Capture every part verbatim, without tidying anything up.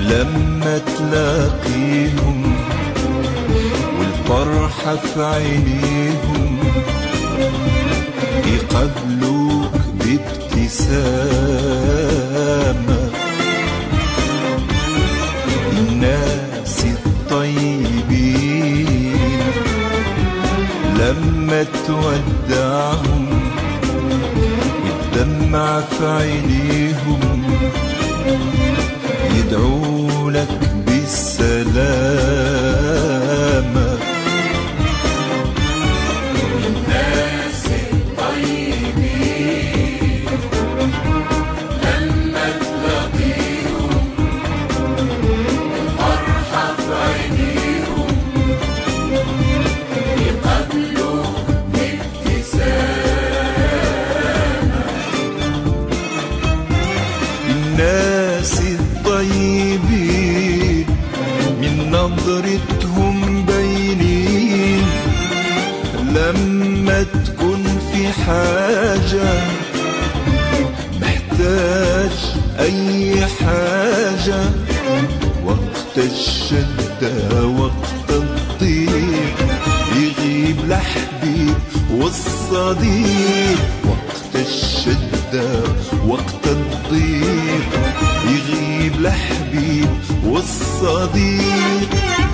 لما تلاقيهم والفرحة في عينيهم يقابلوك بابتسامة. الناس الطيبين لما تودعهم والدمع في عينيهم يدعوا لك بالسلامة. الناس الطيبين لما تلاقيهم الفرحة في عينيهم يقابلوك بابتسامة. الناس الطيبين من نظرتهم باينين لما تكون في حاجة محتاج أي حاجة، وقت الشدة وقت الضيق يغيب الحبيب والصديق. وقت الشدة وقت الضيق يغيب الحبيب والصديق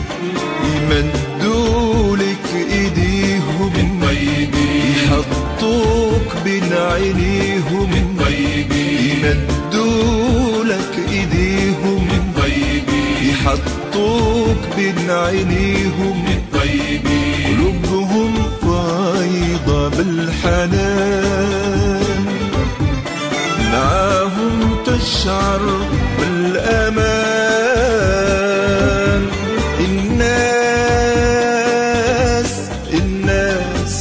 يمدوا لك ايديهم الطيبين يحطوك بين عينيهم الطيبين يمدوا لك ايديهم الطيبين يحطوك بين عينيهم الطيبين قلوبهم فايضة بالحنان معاهم تشعر بالأمان. الناس الناس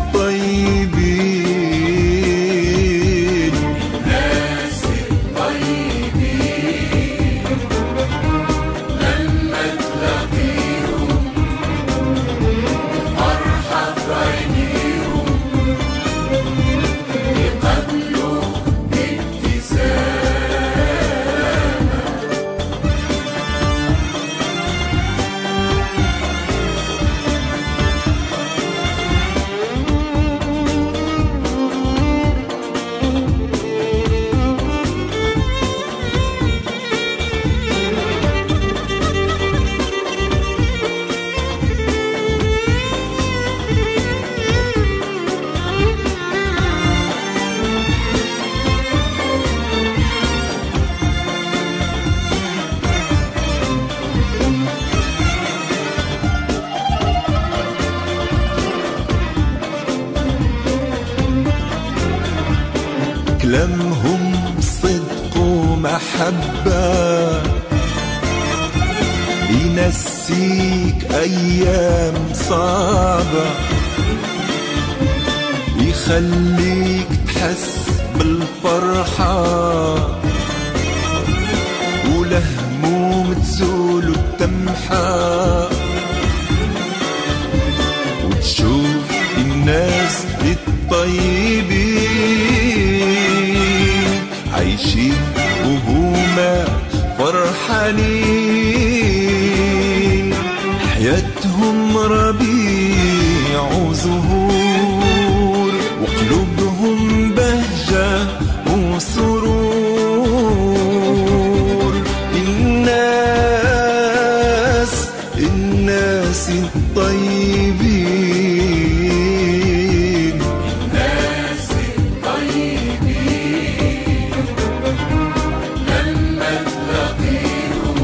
الطيبين الناس الطيبين لما تلاقيهم الفرحة في عينيهم يقابلوك بابتسامة. كلامهم صدق ومحبة ينسيك أيام صعبة يخليك تحس بالفرحة والهموم تزول وتمحى وتشوف الناس الطيبين عايشين وهما فرحانين حياتهم ربيع وزهور وقلوبهم بهجة وسرور. الناس الناس الطيبين الناس الطيبين لما تلاقيهم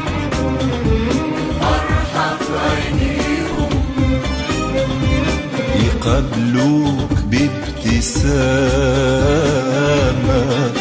الفرحة في عينيهم يقابلوك بابتسامة.